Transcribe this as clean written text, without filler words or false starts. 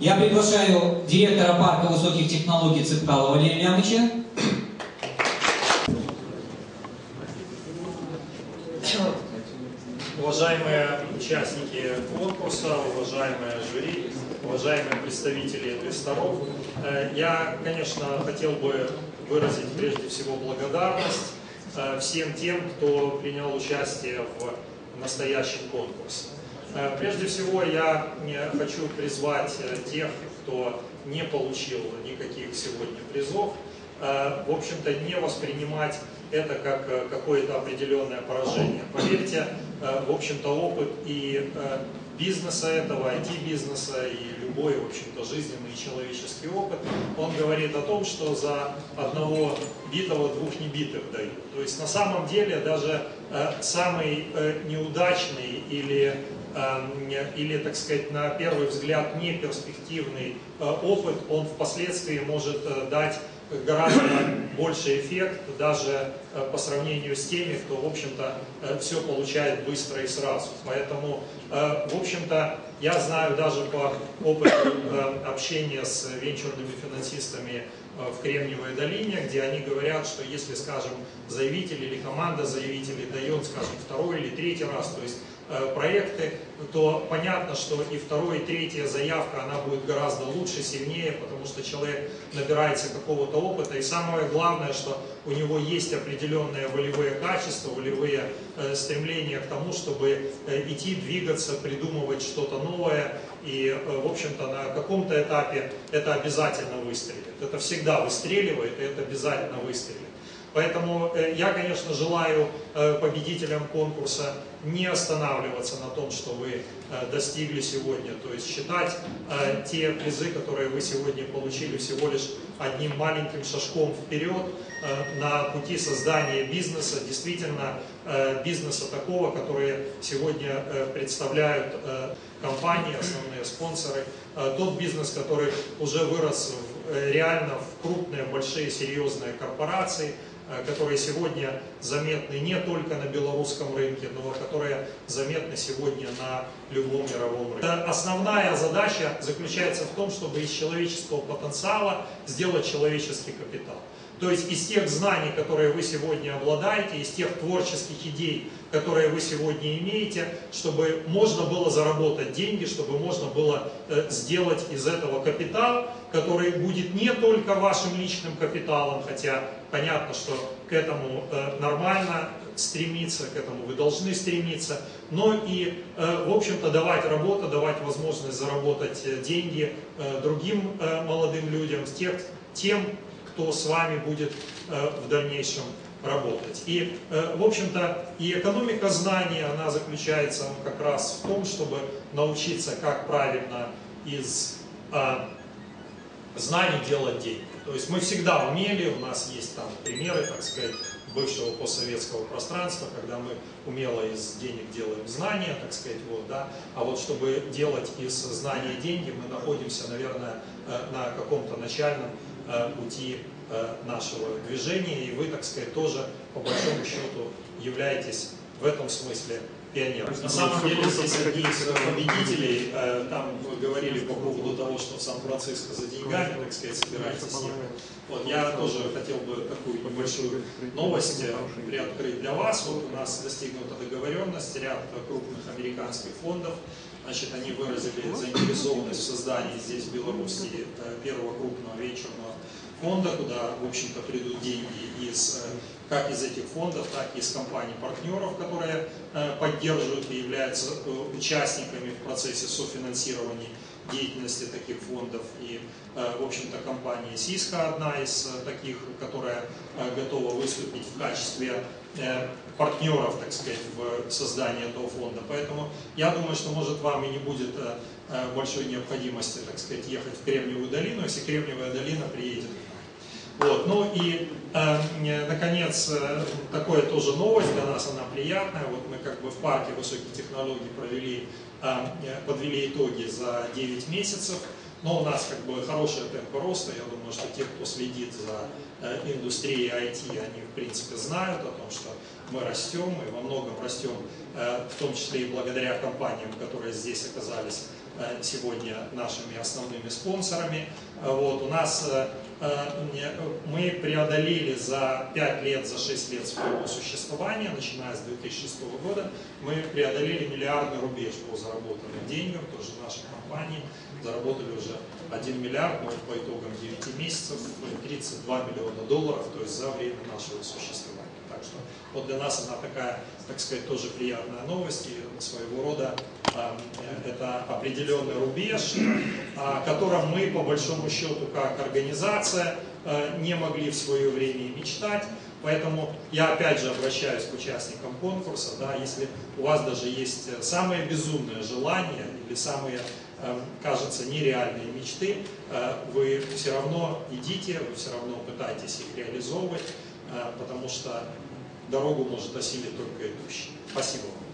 Я приглашаю директора парка высоких технологий Цыпкала Валерия Леонидовича. Уважаемые участники конкурса, уважаемые жюри, уважаемые представители инвесторов, я, конечно, хотел бы выразить прежде всего благодарность всем тем, кто принял участие в настоящем конкурсе. Прежде всего, я хочу призвать тех, кто не получил никаких сегодня призов, в общем-то, не воспринимать это как какое-то определенное поражение. Поверьте, в общем-то, опыт и бизнеса этого, IT-бизнеса и любой, в общем-то, жизненный и человеческий опыт, он говорит о том, что за одного битого двух небитых дают. То есть, на самом деле, даже самый неудачный или, так сказать, на первый взгляд неперспективный опыт, он впоследствии может дать гораздо больший эффект даже по сравнению с теми, кто, в общем-то, все получает быстро и сразу. Поэтому, в общем-то, я знаю даже по опыту общения с венчурными финансистами в Кремниевой долине, где они говорят, что если, скажем, заявитель или команда заявителей дает, скажем, второй или третий раз, то есть проекты, то понятно, что и вторая, и третья заявка, она будет гораздо лучше, сильнее, потому что человек набирается какого-то опыта, и самое главное, что у него есть определенные волевые качества, волевые стремления к тому, чтобы идти, двигаться, придумывать что-то новое, и, в общем-то, на каком-то этапе это обязательно выстрелит. Это всегда выстреливает, и это обязательно выстрелит. Поэтому я, конечно, желаю победителям конкурса не останавливаться на том, что вы достигли сегодня, то есть считать те призы, которые вы сегодня получили, всего лишь одним маленьким шажком вперед на пути создания бизнеса, действительно бизнеса такого, который сегодня представляют компании, основные спонсоры, тот бизнес, который уже вырос реально в крупные, большие, серьезные корпорации, которые сегодня заметны не только на белорусском рынке, но которые заметны сегодня на любом мировом рынке. Основная задача заключается в том, чтобы из человеческого потенциала сделать человеческий капитал. То есть из тех знаний, которые вы сегодня обладаете, из тех творческих идей, которые вы сегодня имеете, чтобы можно было заработать деньги, чтобы можно было сделать из этого капитал, который будет не только вашим личным капиталом, хотя понятно, что к этому нормально стремиться, к этому вы должны стремиться, но и, в общем-то, давать работу, давать возможность заработать деньги другим молодым людям, тем, кто с вами будет в дальнейшем работать. И, в общем-то, и экономика знаний, она заключается как раз в том, чтобы научиться, как правильно из знаний делать деньги. То есть мы всегда умели, у нас есть там примеры, так сказать, бывшего постсоветского пространства, когда мы умело из денег делаем знания, так сказать, вот, да. А вот чтобы делать из знания деньги, мы находимся, наверное, на каком-то начальном пути нашего движения, и вы, так сказать, тоже, по большому счету, являетесь в этом смысле пионером. На самом деле, здесь одни из победителей, там вы говорили по поводу того, что в Сан-Франциско за деньгами, так сказать, собираетесь ехать. Вот, я тоже хотел бы такую небольшую новость приоткрыть для вас. Вот у нас достигнута договоренность, ряд крупных американских фондов. Значит, они выразили заинтересованность в создании здесь, в Беларуси, первого крупного венчурного фонда, куда, в общем-то, придут деньги как из этих фондов, так и из компаний-партнеров, которые поддерживают и являются участниками в процессе софинансирования деятельности таких фондов. И, в общем-то, компания Cisco одна из таких, которая готова выступить в качестве партнеров, так сказать, в создании этого фонда. Поэтому я думаю, что, может, вам и не будет большой необходимости, так сказать, ехать в Кремниевую долину, если Кремниевая долина приедет. Вот. Ну и, наконец, такое тоже новость для нас, она приятная. Вот мы как бы в парке высоких технологий подвели итоги за 9 месяцев. Но у нас как бы хорошая темпа роста. Я думаю, что те, кто следит за индустрией IT, они в принципе знают о том, что мы растем, и во многом растем, в том числе и благодаря компаниям, которые здесь оказались сегодня нашими основными спонсорами. Вот, у нас мы преодолели за 5 лет, за 6 лет своего существования, начиная с 2006 года, мы преодолели миллиардный рубеж по заработанным деньгам, тоже наши компании заработали уже 1 миллиард, но по итогам 9 месяцев 32 миллиона долларов, то есть за время нашего существования. Так что вот для нас она такая, так сказать, тоже приятная новость, и своего рода это определенный рубеж, о котором мы, по большому счету, как организация, не могли в свое время и мечтать. Поэтому я опять же обращаюсь к участникам конкурса, да, если у вас даже есть самые безумные желания или самые, кажется, нереальные мечты, вы все равно идите, вы все равно пытаетесь их реализовывать, потому что дорогу может осилить только идущий. Спасибо вам.